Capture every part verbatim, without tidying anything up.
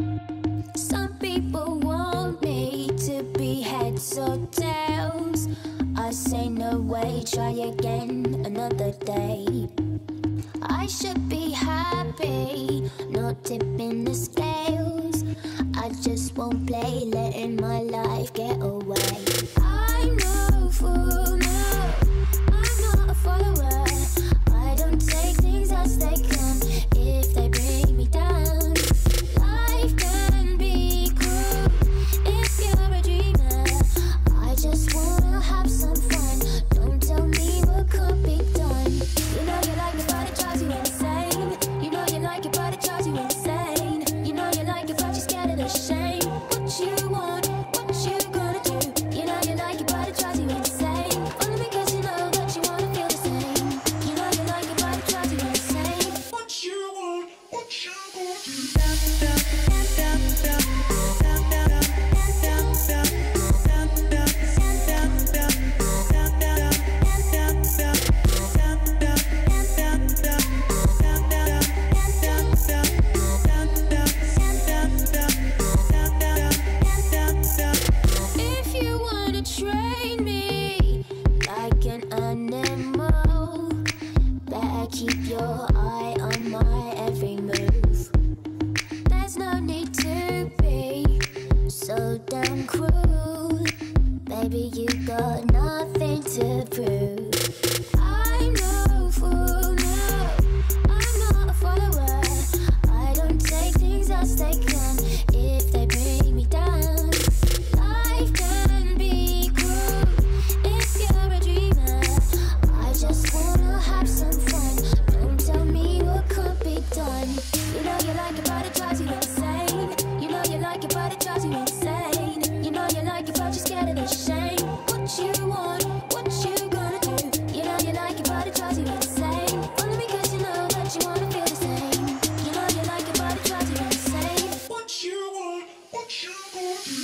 Some people want me to be heads or tails. I say no way, try again another day. I should be happy, not tipping the scales. I just won't play, letting my life get away. I'm no fool, no, I'm not a follower. I don't take things as they come if they bring me down. Life can be cruel if you're a dreamer. I just wanna have some fun, don't tell me what can't be done. You know you like it but it drives you insane. You know you like it but it drives you insane. You know you like it but you're scared of the shame. What you want, what you gonna do? You know you like it but it drives you insane. Only because you know that you wanna feel the same. You know you like it but it drives you insane. What you want, what you gonna do? If you wanna train me like an animal, better keep your eye on my every move. There's no need to be so damn cruel. Baby, you got nothing to prove. I'm no fool, no, I'm not a follower. I don't take things as they come if they bring me down. Life can be cruel if you're a dreamer. I just wanna have some fun, don't tell me what can't be done. You know you like it but it drives you insane. You know you like it but it drives you insane. You know you like it but you're scared of the shame. What you want, what you gonna do? You know you like it but it drives you insane. Only because you know that you wanna feel the same. You know you like it but it drives you insane. What you want, what you gonna do?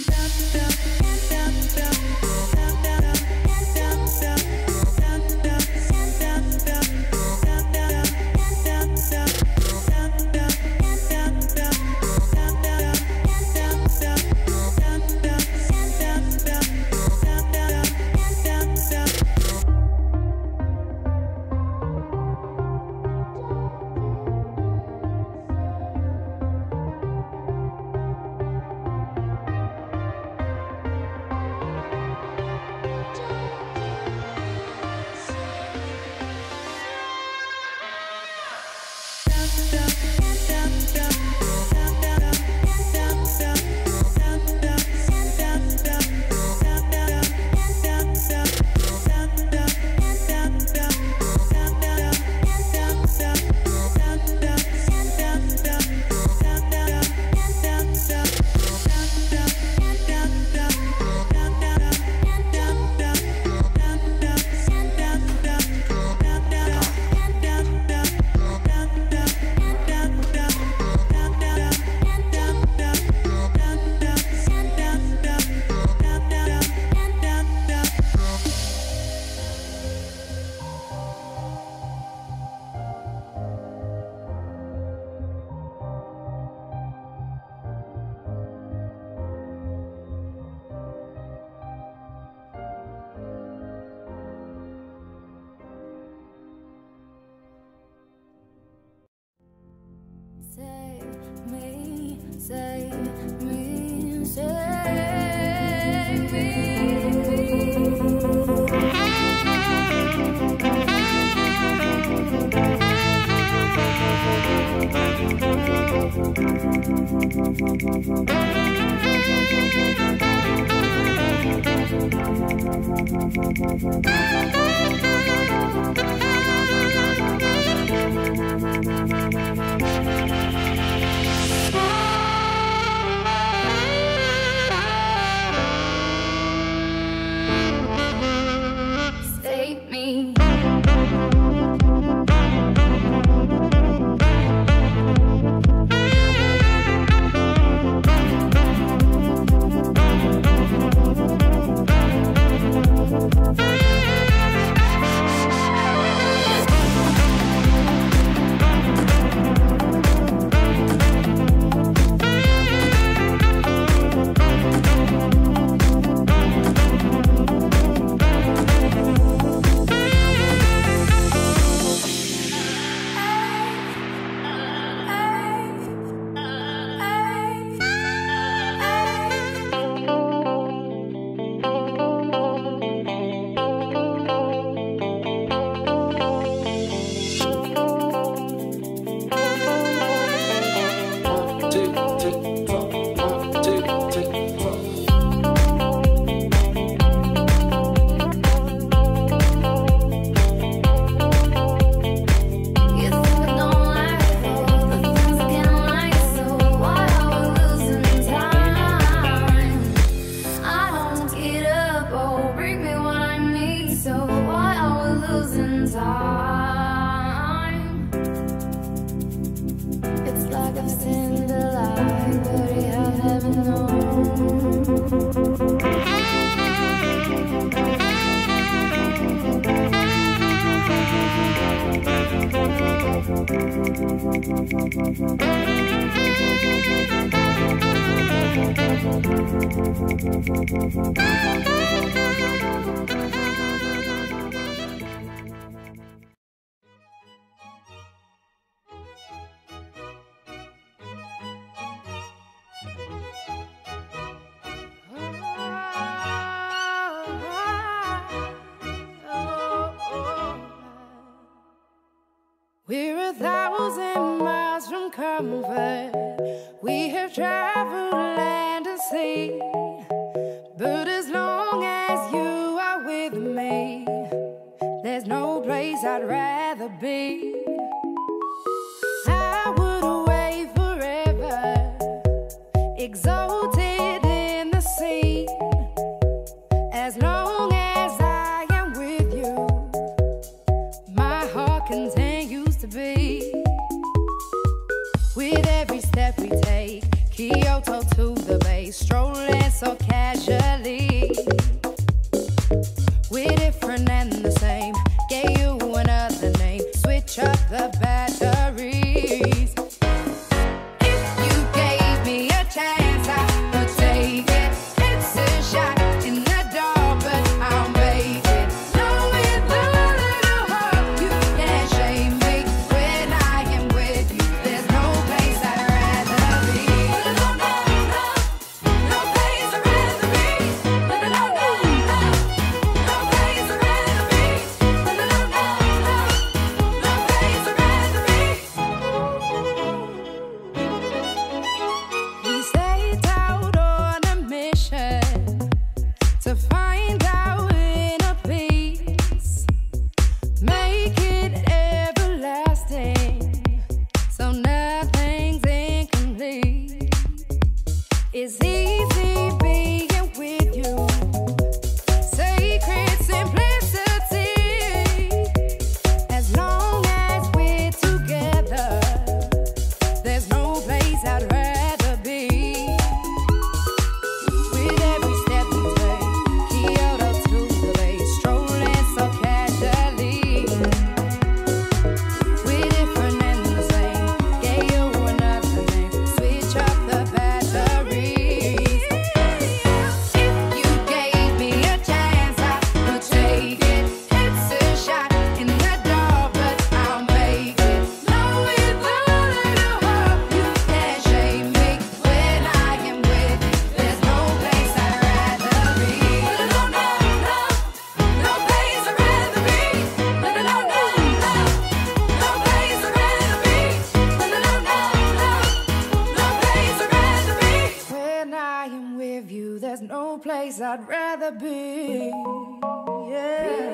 Save me, save me, save Save me. Save me. We're a thousand miles from comfort. We have traveled land and sea, but as long as you are with me, there's no place I'd rather be. I would away forever, exalted in the sea. As long as I am with you, my heart continues to be. With every step we take, Kyoto to the bay, strolling so casually. We're different and the same, gave you another name, switch up the batteries. If you gave me a chance, I would take it. It's a shot in the dark, but I'll make it. Know with a little hope, you can't shame me. When I am with you, there's no place I'd rather be. No, no, no, no place I'd rather be. No, no, no, no, no place I'd rather be. No, no, no, no, no place I'd rather be. We set out on a mission to find our inner peace, make it everlasting, so nothing's incomplete. It's easy being with you, sacred simplicity. As long as we're together, there's no place I'd rather be. With every step we take, Kyoto to the bay, strolling so casually. We're different and the same, gave you another name, switch up the batteries. If you gave me a chance, I would take it. It's a shot in the dark, but I'll make it. Know with a little hope, you can't shame me. When I am with you, there's no place I'd rather be. No, no, no, no place I'd rather be. No, no, no, no, no place I'd rather be. No, no, no, no, no place I'd rather be. When I am with you, there's no place I'd rather be. Yeah.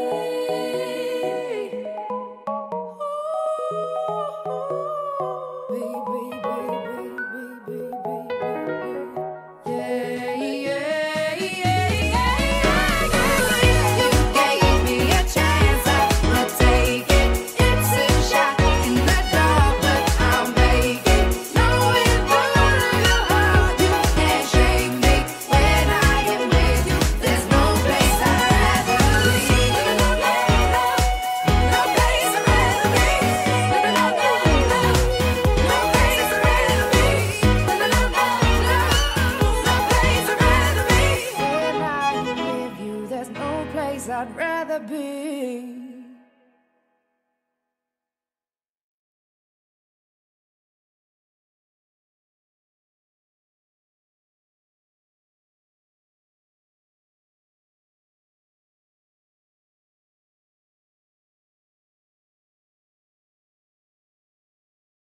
Baby, baby, baby, baby. Yeah, yeah, yeah, yeah. You gave me a chance, I would take it. It's a shot in the dark, but I'll make it. Know with a little hope, you can't shame me. When I am with you, there's no place I'd rather be. No, no, no, no place I'd rather be. No, no, no, no, no place I'd rather be. No, no, no, no, no place I'd rather be. When I am with you, there's no place I'd rather be.